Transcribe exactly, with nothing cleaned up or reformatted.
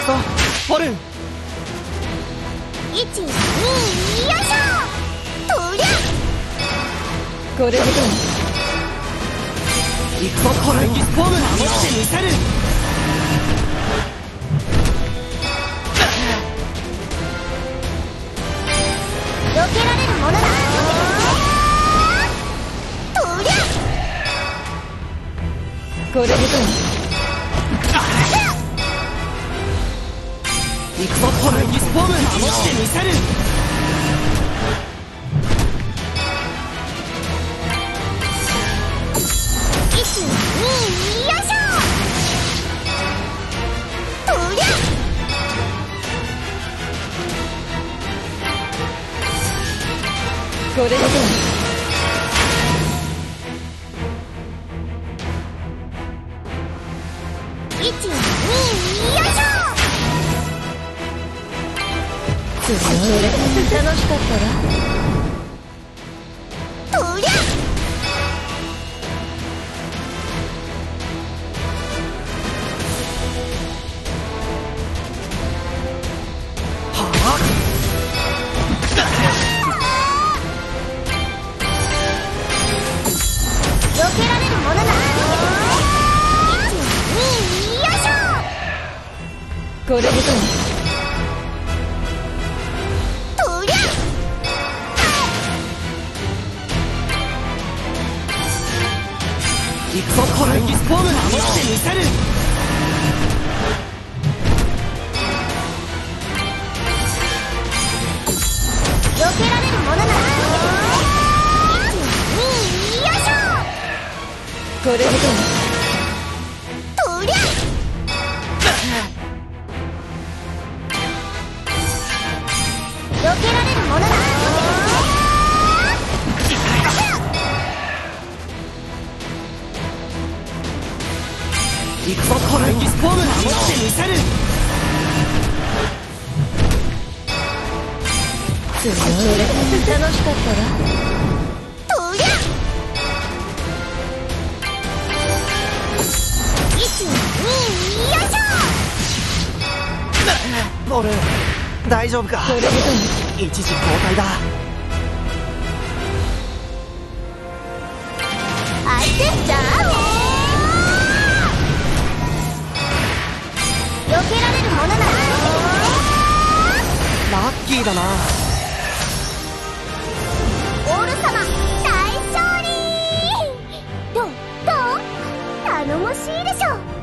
ぞホルン。 いち、に、よいしょ。とりゃこれでどう？ 行くぞホルン。ギスフォーム守ってみせる。 避けられるものだ。とりゃこれでどう？ 行くぞホルン。ギスフォーム守ってみせる。 いち、に、よいしょ。とりゃこれでどう？ いち、に、よいしょ。 それ楽しかったわ。 とりゃ避けられるものだ。いち、に、よいしょ。 これでどう？ とりゃ行くぞホルン。ギスフォーム守ってみせる。 避けられるものならいち、に、よいしょ。 これでどう？ とりゃ避けられるものだ。 行くぞホルン。ギスフォーム守ってみせる。 それ楽しかったわ。 とりゃいち、に、よいしょ。 ホルン大丈夫か。 これでどう？ 一時交代だ。 あいてっちゃお避けられるものならラッキーだな。 オール様大勝利。どうどう頼もしいでしょ。